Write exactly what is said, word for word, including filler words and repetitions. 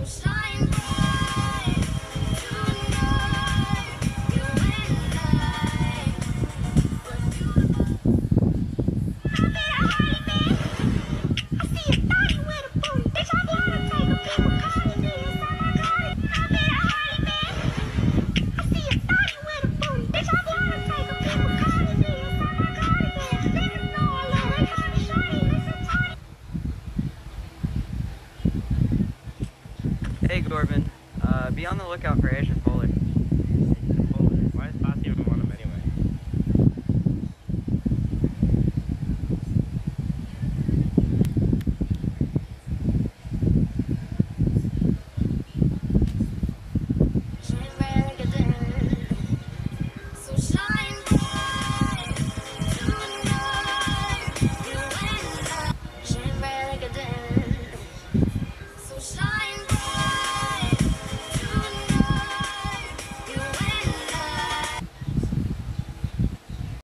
Shine bright tonight, you and I. We're beautiful. I met a Harley man. I see a thotty with a booty. Bitch, I wanna take a people calling me inside my body. I met a Harley man. I see a thotty with a booty. Bitch, I wanna take a people calling me inside my body. Yeah, niggas know I love that kind of shawty. Listen, Tony. Hey Corbin, uh, be on the lookout for Asian folks.